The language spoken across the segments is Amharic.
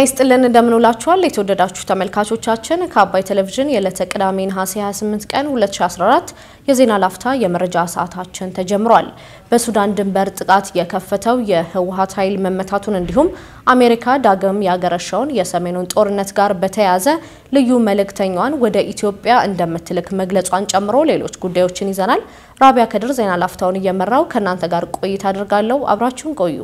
ይስጥልን እንደምንውላችኋል የተወደዳችሁ ተመልካቾቻችን ከአባይ ቴሌቪዥን የዕለተ ቅዳሜ ነሐሴ 28 ቀን 2014 የዜና ላፍታ የመረጃ ሰዓታችን ተጀምሯል። በሱዳን ድንበር ጥቃት የከፈተው የህወሓት ኃይል መመታቱን እንዲሁም አሜሪካ ዳግም ያገረሸውን የሰሜኑን ጦርነት ጋር በተያያዘ ልዩ መልእክተኛዋን ወደ ኢትዮጵያ እንደምትልክ መግለጿን ጨምሮ ሌሎች ጉዳዮችን ይዘናል። ራቢያ ከድር ዜና ላፍታውን እየመራው ከናንተ ጋር ቆይታ አድርጋለሁ። አብራችሁን ቆዩ።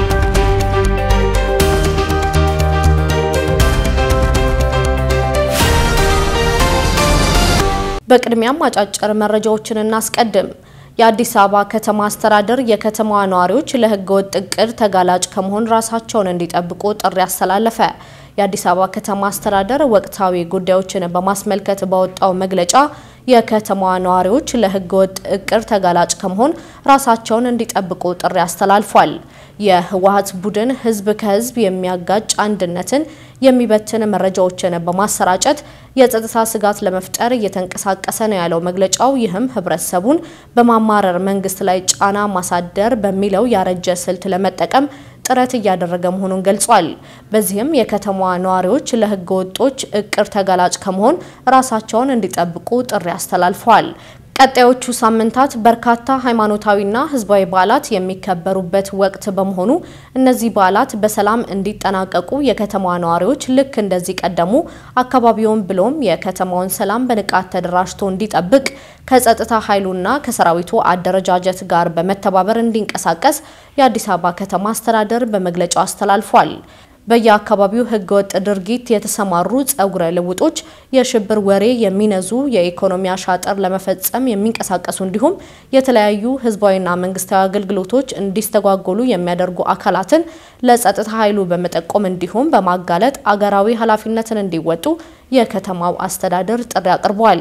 በቅድሚያም አጫጭር መረጃዎችን እናስቀድም። የአዲስ አበባ ከተማ አስተዳደር የከተማዋ ነዋሪዎች ለህገወጥ እቅድ ተጋላጭ ከመሆን ራሳቸውን እንዲጠብቁ ጥሪ አስተላለፈ። የአዲስ አበባ ከተማ አስተዳደር ወቅታዊ ጉዳዮችን በማስመልከት ባወጣው መግለጫ የከተማዋ ነዋሪዎች ለህገወጥ እቅድ ተጋላጭ ከመሆን ራሳቸውን እንዲጠብቁ ጥሪ አስተላልፏል። የህወሓት ቡድን ህዝብ ከህዝብ የሚያጋጭ አንድነትን የሚበትን መረጃዎችን በማሰራጨት የጸጥታ ስጋት ለመፍጠር እየተንቀሳቀሰ ነው ያለው መግለጫው ይህም ህብረተሰቡን በማማረር መንግስት ላይ ጫና ማሳደር በሚለው ያረጀ ስልት ለመጠቀም ጥረት እያደረገ መሆኑን ገልጿል። በዚህም የከተማዋ ነዋሪዎች ለህገ ወጦች እቅድ ተጋላጭ ከመሆን ራሳቸውን እንዲጠብቁ ጥሪ አስተላልፈዋል። ቀጣዮቹ ሳምንታት በርካታ ሃይማኖታዊና ህዝባዊ በዓላት የሚከበሩበት ወቅት በመሆኑ እነዚህ በዓላት በሰላም እንዲጠናቀቁ የከተማዋ ነዋሪዎች ልክ እንደዚህ ቀደሙ አካባቢውን ብሎም የከተማውን ሰላም በንቃት ተደራጅቶ እንዲጠብቅ ከጸጥታ ኃይሉና ከሰራዊቱ አደረጃጀት ጋር በመተባበር እንዲንቀሳቀስ የአዲስ አበባ ከተማ አስተዳደር በመግለጫው አስተላልፏል። በየአካባቢው ህገወጥ ድርጊት የተሰማሩ ጸጉረ ልውጦች የሽብር ወሬ የሚነዙ የኢኮኖሚ አሻጥር ለመፈጸም የሚንቀሳቀሱ እንዲሁም የተለያዩ ህዝባዊና መንግስታዊ አገልግሎቶች እንዲስተጓጎሉ የሚያደርጉ አካላትን ለጸጥታ ኃይሉ በመጠቆም እንዲሁም በማጋለጥ አገራዊ ኃላፊነትን እንዲወጡ የከተማው አስተዳደር ጥሪ አቅርቧል።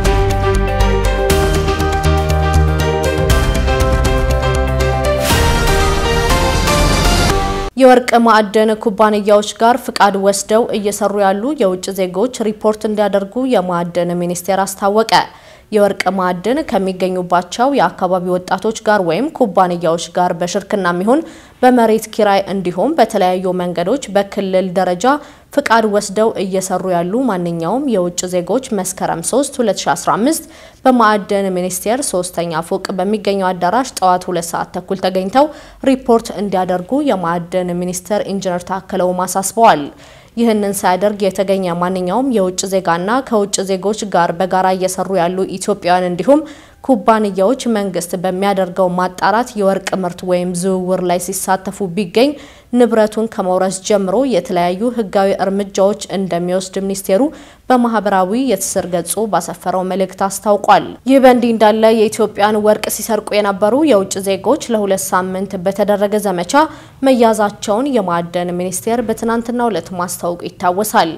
የወርቅ ማዕድን ኩባንያዎች ጋር ፍቃድ ወስደው እየሰሩ ያሉ የውጭ ዜጎች ሪፖርት እንዲያደርጉ የማዕድን ሚኒስቴር አስታወቀ። የወርቅ ማዕድን ከሚገኙባቸው የአካባቢ ወጣቶች ጋር ወይም ኩባንያዎች ጋር በሽርክናም ይሁን በመሬት ኪራይ እንዲሁም በተለያዩ መንገዶች በክልል ደረጃ ፍቃድ ወስደው እየሰሩ ያሉ ማንኛውም የውጭ ዜጎች መስከረም 3 2015 በማዕድን ሚኒስቴር 3ኛ ፎቅ በሚገኘው አዳራሽ ጠዋት 2 ሰዓት ተኩል ተገኝተው ሪፖርት እንዲያደርጉ የማዕድን ሚኒስቴር ኢንጂነር ታከለው ማሳስበዋል። ይህንን ሳያደርግ የተገኘ ማንኛውም የውጭ ዜጋና ከውጭ ዜጎች ጋር በጋራ እየሰሩ ያሉ ኢትዮጵያውያን እንዲሁም ኩባንያዎች መንግስት በሚያደርገው ማጣራት የወርቅ ምርት ወይም ዝውውር ላይ ሲሳተፉ ቢገኝ ንብረቱን ከመውረስ ጀምሮ የተለያዩ ህጋዊ እርምጃዎች እንደሚወስድ ሚኒስቴሩ በማህበራዊ የትስስር ገጹ ባሰፈረው መልእክት አስታውቋል። ይህ በእንዲህ እንዳለ የኢትዮጵያን ወርቅ ሲሰርቁ የነበሩ የውጭ ዜጎች ለ2 ሳምንት በተደረገ ዘመቻ መያዛቸውን የማዕድን ሚኒስቴር በትናንትናው ዕለት ማስታወቁ ይታወሳል።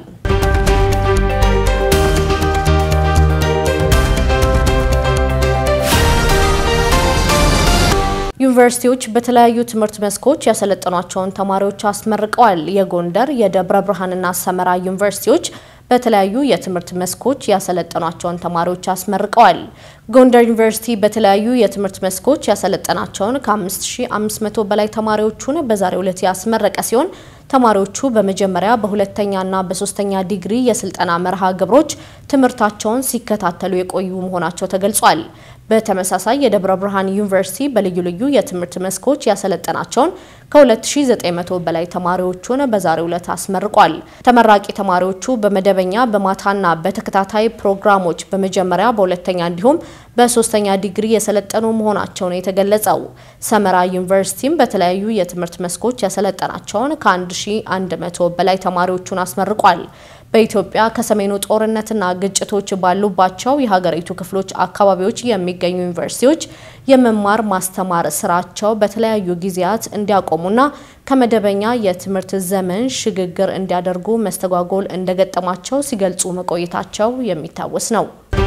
ዩኒቨርሲቲዎች በተለያዩ ትምህርት መስኮች ያሰለጠኗቸውን ተማሪዎች አስመርቀዋል። የጎንደር፣ የደብረ ብርሃንና ሰመራ ዩኒቨርሲቲዎች በተለያዩ የትምህርት መስኮች ያሰለጠኗቸውን ተማሪዎች አስመርቀዋል። ጎንደር ዩኒቨርሲቲ በተለያዩ የትምህርት መስኮች ያሰለጠናቸውን ከ5500 በላይ ተማሪዎቹን በዛሬው ዕለት ያስመረቀ ሲሆን ተማሪዎቹ በመጀመሪያ በሁለተኛና በሶስተኛ ዲግሪ የስልጠና መርሃ ግብሮች ትምህርታቸውን ሲከታተሉ የቆዩ መሆናቸው ተገልጿል። በተመሳሳይ የደብረ ብርሃን ዩኒቨርሲቲ በልዩ ልዩ የትምህርት መስኮች ያሰለጠናቸውን ከ2900 በላይ ተማሪዎቹን በዛሬው ዕለት አስመርቋል። ተመራቂ ተማሪዎቹ በመደበኛ በማታና በተከታታይ ፕሮግራሞች በመጀመሪያ በሁለተኛ እንዲሁም በሶስተኛ ዲግሪ የሰለጠኑ መሆናቸውን የተገለጸው ሰመራ ዩኒቨርሲቲም በተለያዩ የትምህርት መስኮች ያሰለጠናቸውን ከ1100 በላይ ተማሪዎቹን አስመርቋል። በኢትዮጵያ ከሰሜኑ ጦርነትና ግጭቶች ባሉባቸው የሀገሪቱ ክፍሎች አካባቢዎች የሚገኙ ዩኒቨርሲቲዎች የመማር ማስተማር ስራቸው በተለያዩ ጊዜያት እንዲያቆሙና ከመደበኛ የትምህርት ዘመን ሽግግር እንዲያደርጉ መስተጓጎል እንደገጠማቸው ሲገልጹ መቆየታቸው የሚታወስ ነው።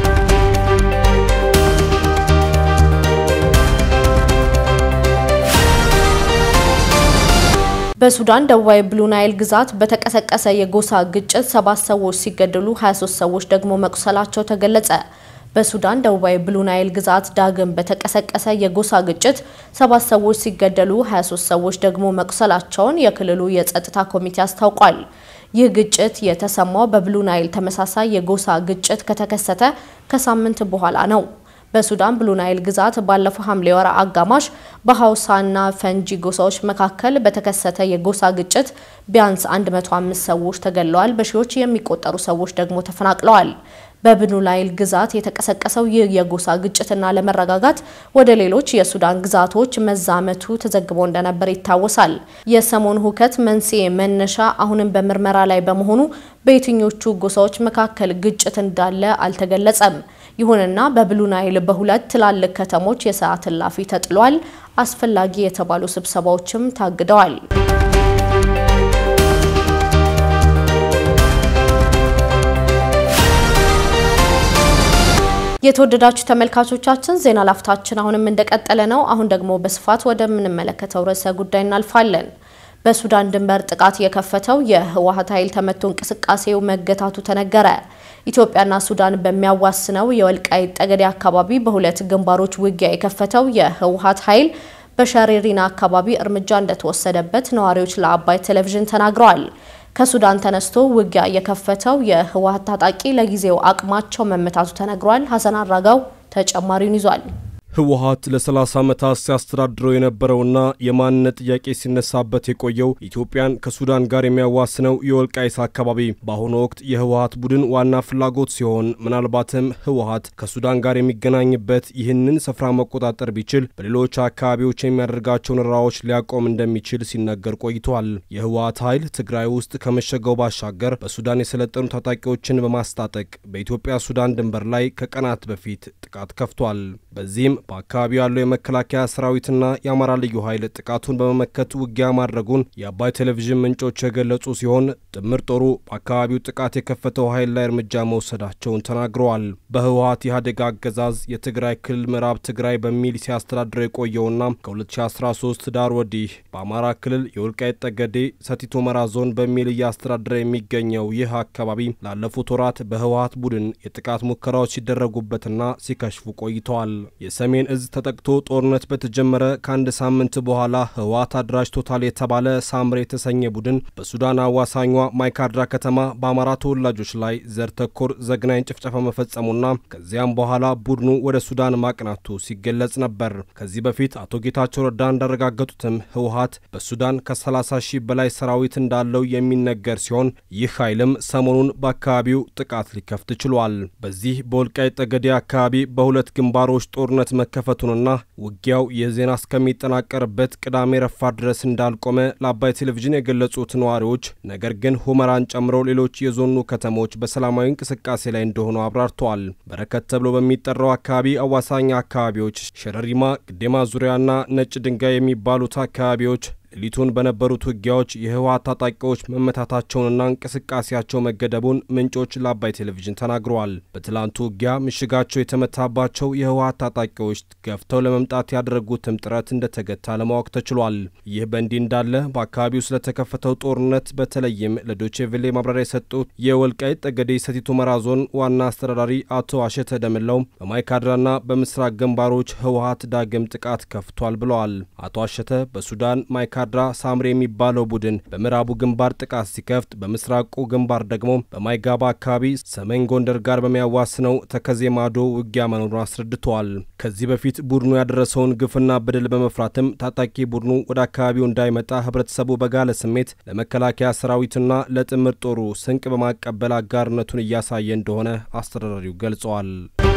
በሱዳን ደቡባዊ ብሉ ናይል ግዛት በተቀሰቀሰ የጎሳ ግጭት 7 ሰዎች ሲገደሉ 23 ሰዎች ደግሞ መቁሰላቸው ተገለጸ። በሱዳን ደቡባዊ ብሉ ናይል ግዛት ዳግም በተቀሰቀሰ የጎሳ ግጭት 7 ሰዎች ሲገደሉ 23 ሰዎች ደግሞ መቁሰላቸውን የክልሉ የጸጥታ ኮሚቴ አስታውቋል። ይህ ግጭት የተሰማው በብሉ ናይል ተመሳሳይ የጎሳ ግጭት ከተከሰተ ከሳምንት በኋላ ነው። በሱዳን ብሉ ናይል ግዛት ባለፈው ሐምሌ ወር አጋማሽ በሃውሳና ፈንጂ ጎሳዎች መካከል በተከሰተ የጎሳ ግጭት ቢያንስ 105 ሰዎች ተገለዋል፣ በሺዎች የሚቆጠሩ ሰዎች ደግሞ ተፈናቅለዋል። በብሉ ናይል ግዛት የተቀሰቀሰው ይህ የጎሳ ግጭትና ለመረጋጋት ወደ ሌሎች የሱዳን ግዛቶች መዛመቱ ተዘግቦ እንደነበር ይታወሳል። የሰሞኑ ሁከት መንስኤ መነሻ አሁንም በምርመራ ላይ በመሆኑ በየትኞቹ ጎሳዎች መካከል ግጭት እንዳለ አልተገለጸም። ይሁንና በብሉ ናይል በሁለት ትላልቅ ከተሞች የሰዓት እላፊ ተጥሏል። አስፈላጊ የተባሉ ስብሰባዎችም ታግደዋል። የተወደዳችሁ ተመልካቾቻችን ዜና ላፍታችን አሁንም እንደቀጠለ ነው። አሁን ደግሞ በስፋት ወደምንመለከተው ርዕሰ ጉዳይ እናልፋለን። በሱዳን ድንበር ጥቃት የከፈተው የህወሓት ኃይል ተመቶ እንቅስቃሴው መገታቱ ተነገረ። ኢትዮጵያና ሱዳን በሚያዋስነው የወልቃይት ጠገዴ አካባቢ በሁለት ግንባሮች ውጊያ የከፈተው የህወሓት ኃይል በሸሬሪና አካባቢ እርምጃ እንደተወሰደበት ነዋሪዎች ለአባይ ቴሌቪዥን ተናግረዋል። ከሱዳን ተነስቶ ውጊያ የከፈተው የህወሓት ታጣቂ ለጊዜው አቅማቸው መመታቱ ተነግሯል። ሐሰን አራጋው ተጨማሪውን ይዟል። ህወሓት ለ30 ዓመታት ሲያስተዳድረው የነበረውና የማንነት ጥያቄ ሲነሳበት የቆየው ኢትዮጵያን ከሱዳን ጋር የሚያዋስነው የወልቃይት አካባቢ በአሁኑ ወቅት የህወሓት ቡድን ዋና ፍላጎት ሲሆን ምናልባትም ህወሓት ከሱዳን ጋር የሚገናኝበት ይህንን ስፍራ መቆጣጠር ቢችል በሌሎች አካባቢዎች የሚያደርጋቸውን ራዎች ሊያቆም እንደሚችል ሲነገር ቆይቷል። የህወሓት ኃይል ትግራይ ውስጥ ከመሸገው ባሻገር በሱዳን የሰለጠኑ ታጣቂዎችን በማስታጠቅ በኢትዮጵያ ሱዳን ድንበር ላይ ከቀናት በፊት ጥቃት ከፍቷል። በዚህም በአካባቢው ያለው የመከላከያ ሰራዊትና የአማራ ልዩ ኃይል ጥቃቱን በመመከት ውጊያ ማድረጉን የአባይ ቴሌቪዥን ምንጮች የገለጹ ሲሆን ጥምር ጦሩ በአካባቢው ጥቃት የከፈተው ኃይል ላይ እርምጃ መውሰዳቸውን ተናግረዋል። በህወሓት ኢህአዴግ አገዛዝ የትግራይ ክልል ምዕራብ ትግራይ በሚል ሲያስተዳድረው የቆየውና ከ2013 ዳር ወዲህ በአማራ ክልል የወልቃይት ጠገዴ ሰቲት ሁመራ ዞን በሚል እያስተዳደረ የሚገኘው ይህ አካባቢ ላለፉት ወራት በህወሓት ቡድን የጥቃት ሙከራዎች ሲደረጉበትና ሲከሽፉ ቆይተዋል። የሰሜን እዝ ተጠቅቶ ጦርነት በተጀመረ ከአንድ ሳምንት በኋላ ህወሓት አድራጅቶታል የተባለ ሳምሬ የተሰኘ ቡድን በሱዳን አዋሳኟ ማይካድራ ከተማ በአማራ ተወላጆች ላይ ዘር ተኮር ዘግናኝ ጭፍጨፋ መፈጸሙና ከዚያም በኋላ ቡድኑ ወደ ሱዳን ማቅናቱ ሲገለጽ ነበር። ከዚህ በፊት አቶ ጌታቸው ረዳ እንዳረጋገጡትም ህወሓት በሱዳን ከ30 ሺህ በላይ ሰራዊት እንዳለው የሚነገር ሲሆን ይህ ኃይልም ሰሞኑን በአካባቢው ጥቃት ሊከፍት ችሏል። በዚህ በወልቃይት ጠገዴ አካባቢ በሁለት ግንባሮች ጦርነት መከፈቱንና ውጊያው የዜና እስከሚጠናቀርበት ቅዳሜ ረፋድ ድረስ እንዳልቆመ ለአባይ ቴሌቪዥን የገለጹት ነዋሪዎች ነገር ግን ሁመራን ጨምሮ ሌሎች የዞኑ ከተሞች በሰላማዊ እንቅስቃሴ ላይ እንደሆኑ አብራርተዋል። በረከት ተብሎ በሚጠራው አካባቢ አዋሳኝ አካባቢዎች ሸረሪማ፣ ግዴማ ዙሪያና ነጭ ድንጋይ የሚባሉት አካባቢዎች ሌሊቱን በነበሩት ውጊያዎች የህወሓት ታጣቂዎች መመታታቸውንና እንቅስቃሴያቸው መገደቡን ምንጮች ለአባይ ቴሌቪዥን ተናግረዋል። በትላንቱ ውጊያ ምሽጋቸው የተመታባቸው የህወሓት ታጣቂዎች ገፍተው ለመምጣት ያደረጉትም ጥረት እንደተገታ ለማወቅ ተችሏል። ይህ በእንዲህ እንዳለ በአካባቢው ስለተከፈተው ጦርነት በተለይም ለዶቼ ቬሌ ማብራሪያ የሰጡት የወልቃይት ጠገዴ ሰቲት ሁመራ ዞን ዋና አስተዳዳሪ አቶ አሸተ ደምለው በማይካድራና በምስራቅ ግንባሮች ህወሓት ዳግም ጥቃት ከፍቷል ብለዋል። አቶ አሸተ በሱዳን ማይካድራ ሳምሬ የሚባለው ቡድን በምዕራቡ ግንባር ጥቃት ሲከፍት በምስራቁ ግንባር ደግሞ በማይጋባ አካባቢ ሰሜን ጎንደር ጋር በሚያዋስነው ተከዜ ማዶ ውጊያ መኖሩን አስረድተዋል። ከዚህ በፊት ቡድኑ ያደረሰውን ግፍና በደል በመፍራትም ታጣቂ ቡድኑ ወደ አካባቢው እንዳይመጣ ህብረተሰቡ በጋለ ስሜት ለመከላከያ ሰራዊትና ለጥምር ጦሩ ስንቅ በማቀበል አጋርነቱን እያሳየ እንደሆነ አስተዳዳሪው ገልጸዋል።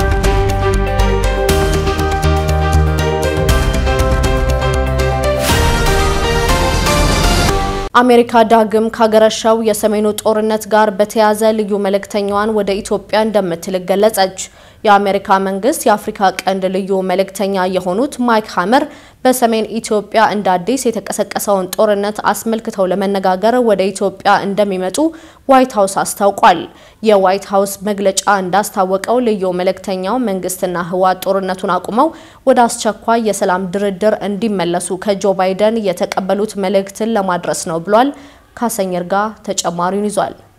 አሜሪካ ዳግም ካገረሻው የሰሜኑ ጦርነት ጋር በተያያዘ ልዩ መልእክተኛዋን ወደ ኢትዮጵያ እንደምትልክ ገለጸች። የአሜሪካ መንግስት የአፍሪካ ቀንድ ልዩ መልእክተኛ የሆኑት ማይክ ሃመር በሰሜን ኢትዮጵያ እንደ አዲስ የተቀሰቀሰውን ጦርነት አስመልክተው ለመነጋገር ወደ ኢትዮጵያ እንደሚመጡ ዋይት ሃውስ አስታውቋል። የዋይት ሃውስ መግለጫ እንዳስታወቀው ልዩ መልእክተኛው መንግስትና ህወሓት ጦርነቱን አቁመው ወደ አስቸኳይ የሰላም ድርድር እንዲመለሱ ከጆ ባይደን የተቀበሉት መልእክትን ለማድረስ ነው ብሏል። ካሰኘር ጋር ተጨማሪውን ይዟል።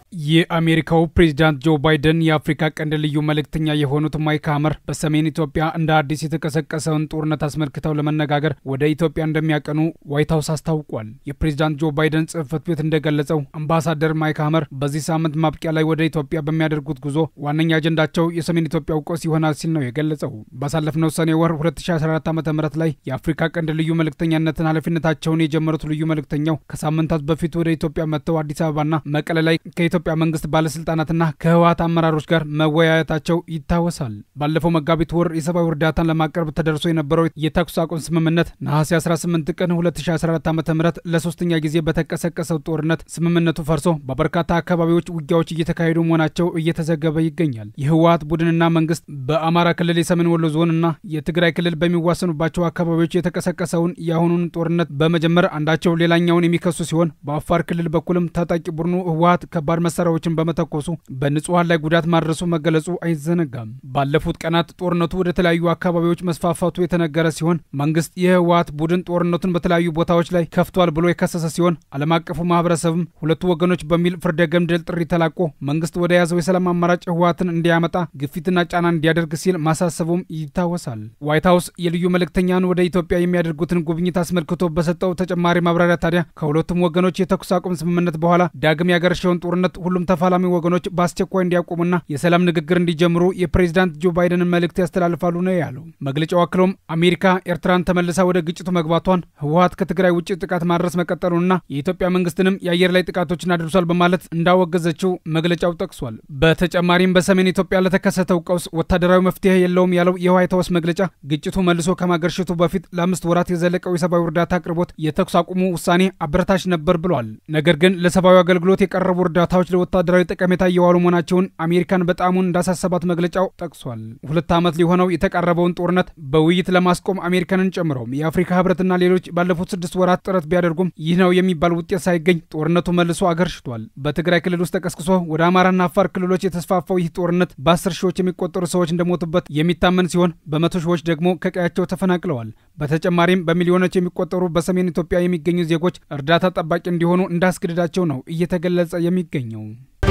የአሜሪካው ፕሬዝዳንት ጆ ባይደን የአፍሪካ ቀንድ ልዩ መልእክተኛ የሆኑት ማይክ ሀመር በሰሜን ኢትዮጵያ እንደ አዲስ የተቀሰቀሰውን ጦርነት አስመልክተው ለመነጋገር ወደ ኢትዮጵያ እንደሚያቀኑ ዋይት ሃውስ አስታውቋል። የፕሬዝዳንት ጆ ባይደን ጽሕፈት ቤት እንደገለጸው አምባሳደር ማይክ ሀመር በዚህ ሳምንት ማብቂያ ላይ ወደ ኢትዮጵያ በሚያደርጉት ጉዞ ዋነኛ አጀንዳቸው የሰሜን ኢትዮጵያው ቀውስ ይሆናል ሲል ነው የገለጸው። ባሳለፍነው ሰኔ ወር 2014 ዓ.ም ላይ የአፍሪካ ቀንድ ልዩ መልእክተኛነትን ኃላፊነታቸውን የጀመሩት ልዩ መልእክተኛው ከሳምንታት በፊት ወደ ኢትዮጵያ መጥተው አዲስ አበባና መቀለ ላይ ከኢትዮጵያ መንግስት ባለስልጣናትና ከህወሓት አመራሮች ጋር መወያየታቸው ይታወሳል። ባለፈው መጋቢት ወር የሰብአዊ እርዳታን ለማቅረብ ተደርሶ የነበረው የተኩስ አቁም ስምምነት ነሐሴ 18 ቀን 2014 ዓ.ም ለሶስተኛ ጊዜ በተቀሰቀሰው ጦርነት ስምምነቱ ፈርሶ በበርካታ አካባቢዎች ውጊያዎች እየተካሄዱ መሆናቸው እየተዘገበ ይገኛል። የህወሓት ቡድንና መንግስት በአማራ ክልል የሰሜን ወሎ ዞንና የትግራይ ክልል በሚዋሰኑባቸው አካባቢዎች የተቀሰቀሰውን የአሁኑን ጦርነት በመጀመር አንዳቸው ሌላኛውን የሚከሱ ሲሆን በአፋር ክልል በኩልም ታጣቂ ቡድኑ ህወሓት ከባድ መሳሪያዎችን በመተኮሱ በንጹሃን ላይ ጉዳት ማድረሱ መገለጹ አይዘነጋም። ባለፉት ቀናት ጦርነቱ ወደ ተለያዩ አካባቢዎች መስፋፋቱ የተነገረ ሲሆን መንግስት የህወሓት ቡድን ጦርነቱን በተለያዩ ቦታዎች ላይ ከፍቷል ብሎ የከሰሰ ሲሆን ዓለም አቀፉ ማህበረሰብም ሁለቱ ወገኖች በሚል ፍርደ ገምድል ጥሪ ተላቆ መንግስት ወደ ያዘው የሰላም አማራጭ ህወሓትን እንዲያመጣ ግፊትና ጫና እንዲያደርግ ሲል ማሳሰቡም ይታወሳል። ዋይት ሃውስ የልዩ መልእክተኛን ወደ ኢትዮጵያ የሚያደርጉትን ጉብኝት አስመልክቶ በሰጠው ተጨማሪ ማብራሪያ ታዲያ ከሁለቱም ወገኖች የተኩስ አቁም ስምምነት በኋላ ዳግም ያገረሸውን ጦርነት ሁሉም ተፋላሚ ወገኖች በአስቸኳይ እንዲያቆሙና የሰላም ንግግር እንዲጀምሩ የፕሬዝዳንት ጆ ባይደንን መልእክት ያስተላልፋሉ ነው ያለው። መግለጫው አክሎም አሜሪካ ኤርትራን ተመልሳ ወደ ግጭቱ መግባቷን፣ ህወሓት ከትግራይ ውጪ ጥቃት ማድረስ መቀጠሉንና የኢትዮጵያ መንግስትንም የአየር ላይ ጥቃቶችን አድርሷል በማለት እንዳወገዘችው መግለጫው ጠቅሷል። በተጨማሪም በሰሜን ኢትዮጵያ ለተከሰተው ቀውስ ወታደራዊ መፍትሄ የለውም ያለው የዋይት ሃውስ መግለጫ ግጭቱ መልሶ ከማገርሸቱ በፊት ለ5 ወራት የዘለቀው የሰብአዊ እርዳታ አቅርቦት የተኩስ አቁሙ ውሳኔ አበረታች ነበር ብሏል። ነገር ግን ለሰብአዊ አገልግሎት የቀረቡ እርዳታዎች ለወታደራዊ ጠቀሜታ እየዋሉ መሆናቸውን አሜሪካን በጣሙን እንዳሳሰባት መግለጫው ጠቅሷል። 2 ዓመት ሊሆነው የተቃረበውን ጦርነት በውይይት ለማስቆም አሜሪካንን ጨምሮ የአፍሪካ ህብረትና ሌሎች ባለፉት 6 ወራት ጥረት ቢያደርጉም ይህ ነው የሚባል ውጤት ሳይገኝ ጦርነቱ መልሶ አገርሽቷል። በትግራይ ክልል ውስጥ ተቀስቅሶ ወደ አማራና አፋር ክልሎች የተስፋፋው ይህ ጦርነት በ10 ሺዎች የሚቆጠሩ ሰዎች እንደሞቱበት የሚታመን ሲሆን በመቶ ሺዎች ደግሞ ከቀያቸው ተፈናቅለዋል። በተጨማሪም በሚሊዮኖች የሚቆጠሩ በሰሜን ኢትዮጵያ የሚገኙ ዜጎች እርዳታ ጠባቂ እንዲሆኑ እንዳስገደዳቸው ነው እየተገለጸ የሚገኘው።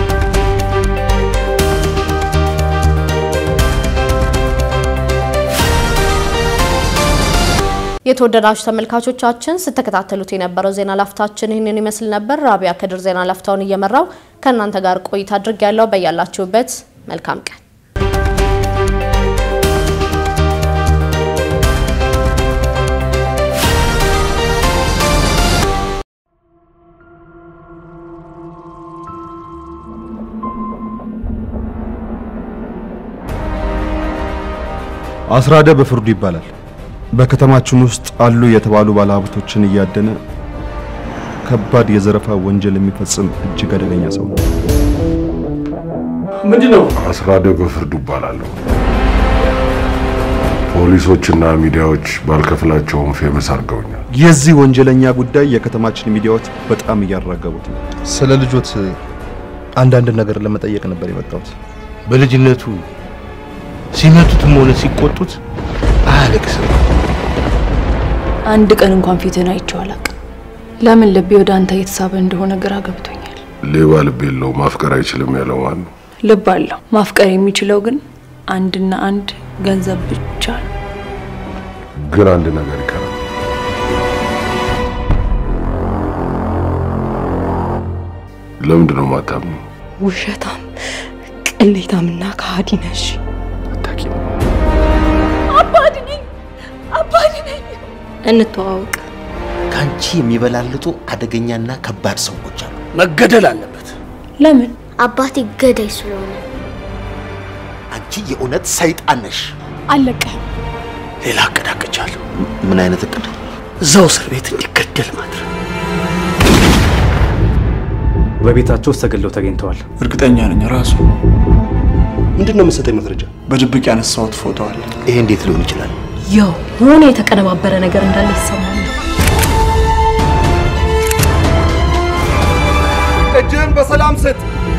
የተወደዳችሁ ተመልካቾቻችን ስትከታተሉት የነበረው ዜና ላፍታችን ይህንን ይመስል ነበር። ራቢያ ከድር ዜና ላፍታውን እየመራው ከእናንተ ጋር ቆይታ አድርጌያለሁ። በያላችሁበት መልካም ቀን። አስራደ በፍርዱ ይባላል። በከተማችን ውስጥ አሉ የተባሉ ባለሀብቶችን እያደነ ከባድ የዘረፋ ወንጀል የሚፈጽም እጅግ አደገኛ ሰው ነው። ምንድነው? አስራደ በፍርዱ ይባላል። ፖሊሶችና ሚዲያዎች ባልከፍላቸውም ፌመስ አድርገውኛል። የዚህ ወንጀለኛ ጉዳይ የከተማችን ሚዲያዎች በጣም እያራገቡት ነው። ስለ ልጆት አንዳንድ ነገር ለመጠየቅ ነበር የመጣሁት። በልጅነቱ ሲመቱትም ሆነ ሲቆጡት አያለቅስም። አንድ ቀን እንኳን ፊትን አይቼው አላውቅም። ለምን ልቤ ወደ አንተ የተሳበ እንደሆነ ግራ ገብቶኛል። ሌባ ልብ የለው ማፍቀር አይችልም ያለው ማን ነው? ልብ አለው። ማፍቀር የሚችለው ግን አንድና አንድ ገንዘብ ብቻ ነው። ግን አንድ ነገር ይቀራል። ለምንድን ነው ማታምነው? ውሸታም ቅሌታምና ከሃዲ ነሽ። አባድነኝ እንተዋወቅ። ካንቺ የሚበላልጡ አደገኛና ከባድ ሰዎች አሉ። መገደል አለበት። ለምን? አባቴ ገዳይ ስለሆነ። አንቺ የእውነት ሰይጣን ነሽ። አለቀህ። ሌላ አቀዳቀቻለሁ። ምን አይነት እቅድ? እዛው እስር ቤት እንዲገደል ማድረግ። በቤታቸው ተገለው ተገኝተዋል። እርግጠኛ ነኝ ራሱ። ምንድነው መሰጠኝ መረጃ? በድብቅ ያነሳሁት ፎቶ አለ። ይሄ እንዴት ሊሆን ይችላል? ያው ሆነ የተቀነባበረ ነገር እንዳለ ይሰማል። እጅን በሰላም ስጥ።